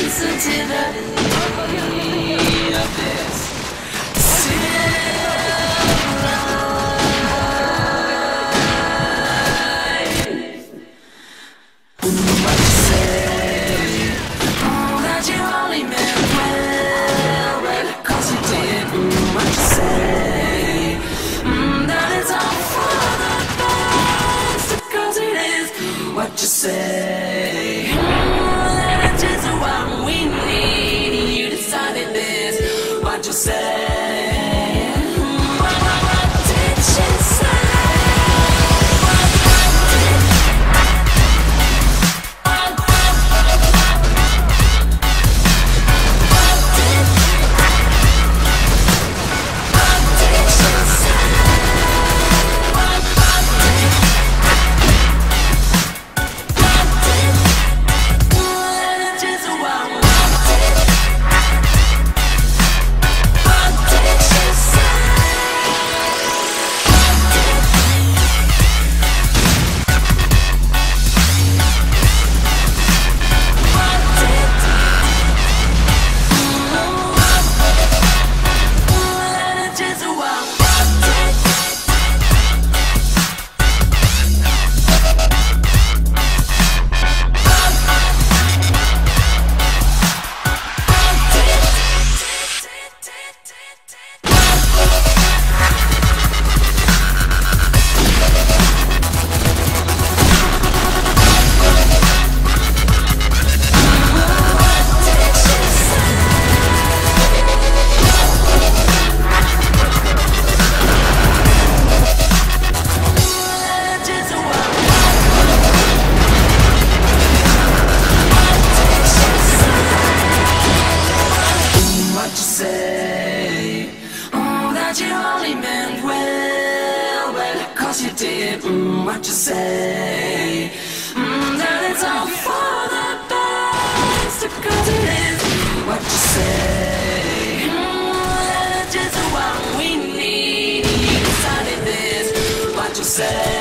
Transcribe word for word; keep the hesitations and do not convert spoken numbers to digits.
listen to the beat of this life. What you say? Oh, that you only meant well, well, 'cause you did. Mm, what you say? Mm, that it's all for the best, 'cause it is. What you say? Mm, that it's just what we need. You decided this. What you say? You only meant well, well, 'cause you did. Mm, what you say? Mm, that it's all for the best, 'cause it is. What you say? Mm, that it's just what we need. You decided this. What you say?